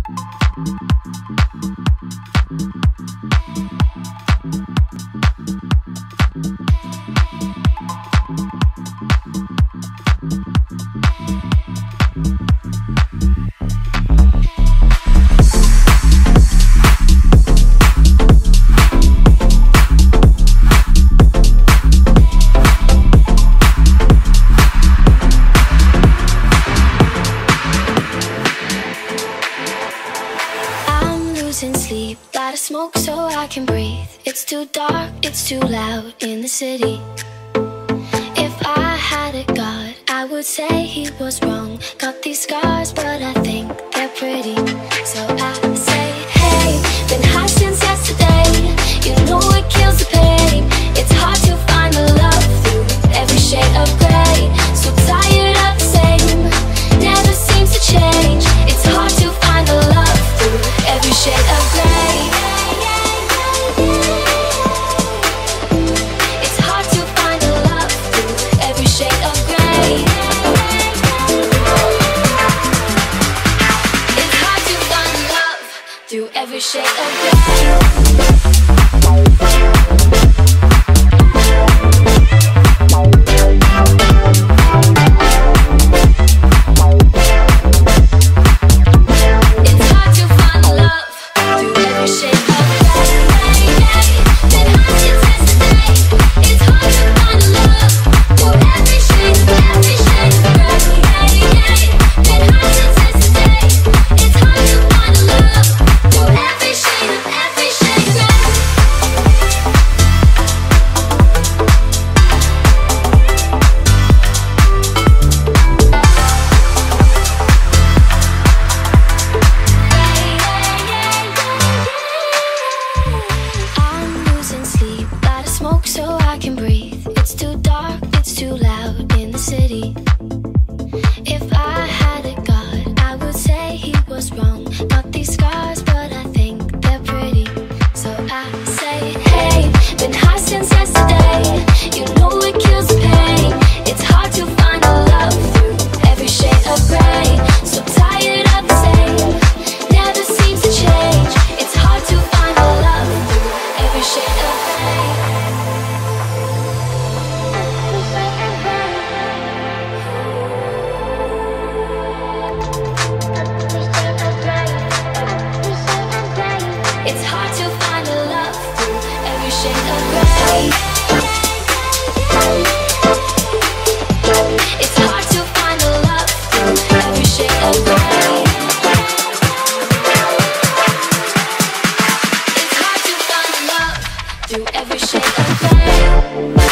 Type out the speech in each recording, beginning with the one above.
Sleep, light a smoke so I can breathe. It's too dark, it's too loud in the city. If I had a god, I would say he was wrong. Got these scars, but I think they're pretty. So I say, hey, been high since yesterday. You know it kills the pain. It's hard to find the love through every shade of gray. So tired of the same, never seems to change. It's hard to find the love through every shade of gray. It's hard to find the love through every shade of gray. It's hard to find the love through every shade of gray. So I can breathe. It's too dark, it's too loud in the city. If I had a god, I would say he was wrong. Got these scars, but I think they're pretty. So I say, hey, been high since yesterday. You know it kills the pain. It's hard to find a love through every shade of gray. So tired of the same, never seems to change. It's hard to find a love through every shade of gray. It's hard to find a love through every shade of gray. It's hard to find a love through every shade of gray. It's hard to find a love through every shade of gray.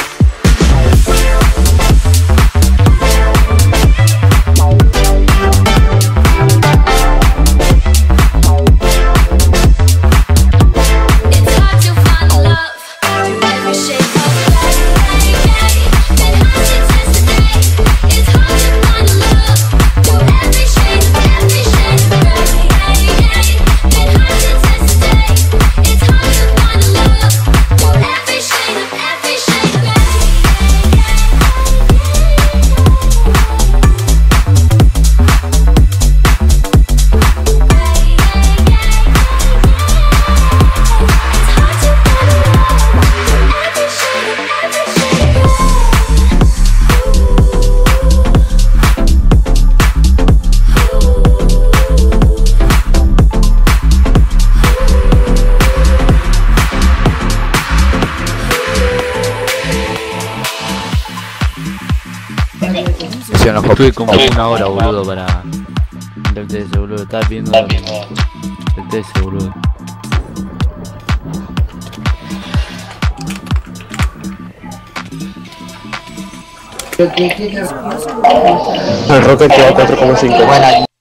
Tuve como una hora, boludo, para el TS, boludo. Estaba viendo el TS, boludo. El Rocket quedó 4,5.